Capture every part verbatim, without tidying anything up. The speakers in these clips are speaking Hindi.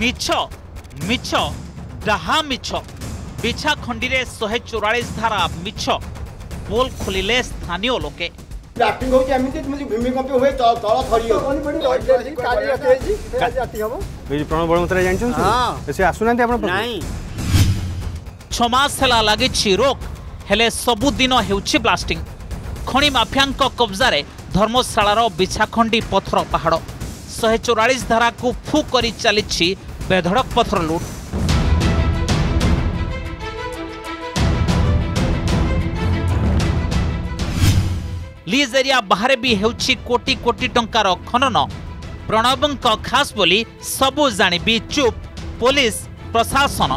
मिछ मिछ डाहा मिछ बिछा खंडी रे शहे चौरालीस धारा मिछ पोल खोलिले स्थानीय लोके ब्लास्टिंग हो एमती भूमिकंप हुए तल थरी प्रणव बलवंतराय जानछन हां से आसुनांती आपण नहीं छमास हला लागिछि रोक हेले सबुदिन हेउछि ब्लास्टिंग खणी माफियांक कब्जारे धर्मशालार बिछाखंडी पथर पहाड़ शहे चौरालीस धारा को फू करी चली बेधड़क पथर लुट लीज एरिया बाहर भी हेउछि कोटी कोटी टंकार खनन प्रणवंक खास बोली सबु जानी भी चुप पुलिस प्रशासन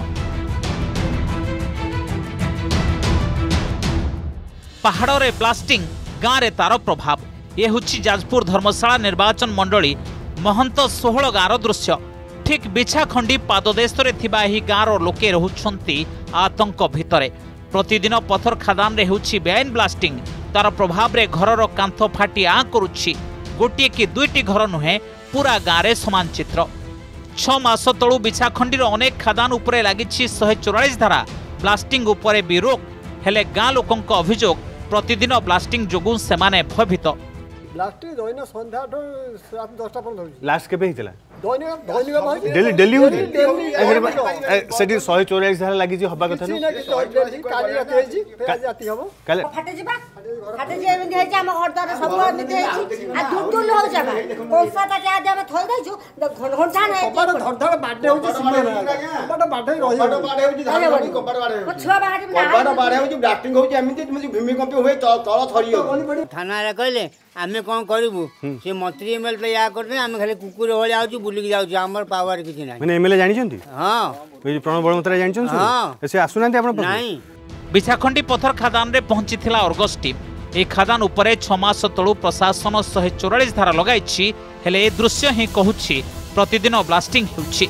पहाड़ रे ब्लास्टिंग गाँव रे तार प्रभाव ये हुछि जाजपुर धर्मशाला निर्वाचन मंडली महंत षोहल गाँव दृश्य ठीक बिछाखंडी पाददेश रे थिबा एही गाँव लोके रहुछंती आतंक भितरे प्रतिदिन पथर खादान रे हेउछि बेआईन ब्लास्टिंग तार प्रभाव रे घरर कांथ फाटी आ करुछि गोटे कि दुईटी घर नुहे पूरा गाँव रे समान चित्र छ मास तळु बिछाखंडीर अनेक खादान उपरे लागिछि शहे चौरालीस धारा ब्लास्टिंग उपरे भी रोक हेले गाँ लोकंक अभियोग प्रतिदिन ब्लास्टिंग जोगु सेमाने भयभीत ब्लास्टिंग दैनिक संध्या रात दस टा लास्ट केबे हितला दैनिक दैनिक डेली डेली होती सेठी शहे चौरालीस धारा लागि हबा कथा न काली रात जी फेर जाती हबो काले फाटे जिबा फाटे जे एमि देछि हम घर द्वार सब एमि देछि आ दूर दूर हो जाबा कोसा ता जा जा थोइ दैछु घन घन छान है कपड़ धड़ धड़ बाडे होछि सीमा कपड़ बाडे रहि कपड़ बाडे होछि धान कपड़ बाडे छुआ बाहर ना कपड़ बाडे होछि ब्लास्टिंग होछि एमिति भूमिकंप हुए तल थरी थाना रे कहले आमे कोन करबू से मंत्री एमएलए या करने आमे खाली कुकुर होले आउछु बुली के जाउछु हमर पावर किछि नै माने एमएलए जानि छथि हां प्रणव बलवंतराय जानि छथि हां से आसुनांती आपण नहीं बिछाखंडी पथर खादान रे पहुंचीथिला अर्गस टीम ए खादान उपरे छ मास तळु प्रशासन शहे चौरालीस धारा लगाइछि हेले ए दृश्य ही कहूछि प्रतिदिन ब्लास्टिंग हेउछि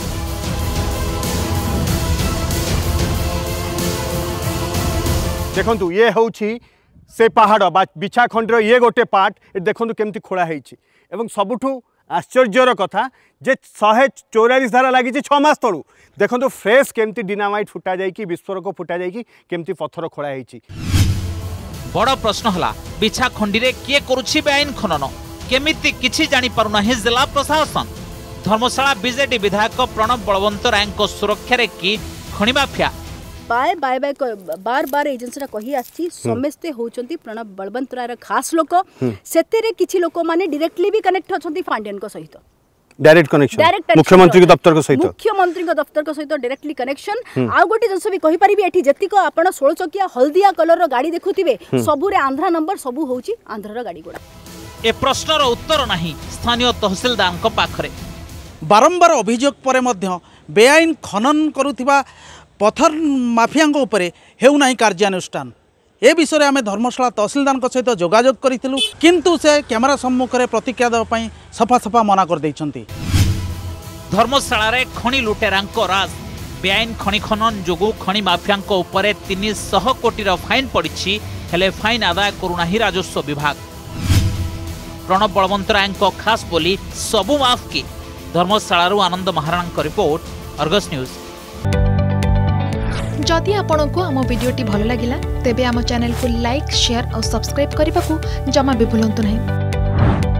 देखंतु ये होछि से पहाड़ बिछाखंडर ये गोटे पार्ट देखंतु केमती खोला हेछि एवं सबुठु आश्चर्यर कथा जे शहे चौरालीस धारा लगी छ मास तलू देखो फ्रेश केमती डिनामाइट फुटा जाइकी विस्फोरक फुटा जाइकी केमती पत्थर खोला हेछि बड़ प्रश्न हला बिछाखंडी रे किए करूछि बेआईन खनन केमिति किछि जानि पारुना हि जिला प्रशासन धर्मशाला बीजेडी विधायक प्रणव बलवंतराय सुरक्षा रे की खणी माफिया बाय बाय बाय बार बार एजेंसी कही आछि समस्ते होचंती प्रणव बलवंतराय खास लोक सेतेरे किछि लोक माने डायरेक्टली भी कनेक्ट होचंती फांडियन को सहित डायरेक्ट कनेक्शन मुख्यमंत्री के दफ्तर को सहित मुख्यमंत्री के दफ्तर को सहित डायरेक्टली कनेक्शन आ गोटी जंस भी कहि परिबी एठी जतिक आपण सोलह चकिया हल्दिया कलर रो गाड़ी देखुथिबे सबु रे आंध्रा नंबर सबु होची आंध्र रो गाड़ी गोडा ए प्रश्न रो उत्तर नाही स्थानीय तहसीलदार को पाखरे बारंबार अभियोग परे मध्य बेआईन खनन करुथिबा पथर माफियांक उपरे हेउ नाही कार्यानुष्ठान ए विषय आम धर्मशाला तहसीलदार सहित जोगाजोग करूँ किंतु से कैमेरा सम्मुख में प्रतिक्रिया देवाई सफा सफा मना कर देइछंती धर्मशाला रे खणी लुटेरांक राज बेआईन खणी खनन जोगु खणी माफियांक उपरे तीन सौ कोटी फाइन पड़ी हेले फाइन आदाय करूनाही राजस्व विभाग प्रणव बलवंतराय खास बोली सबु माफ की Dharmasala Anand Maharana report Argus news. जदि आपंक आम भिडी भल लगा तेब आम चैनल को लाइक शेयर और सब्सक्राइब करने को जमा भी भूलु नहीं।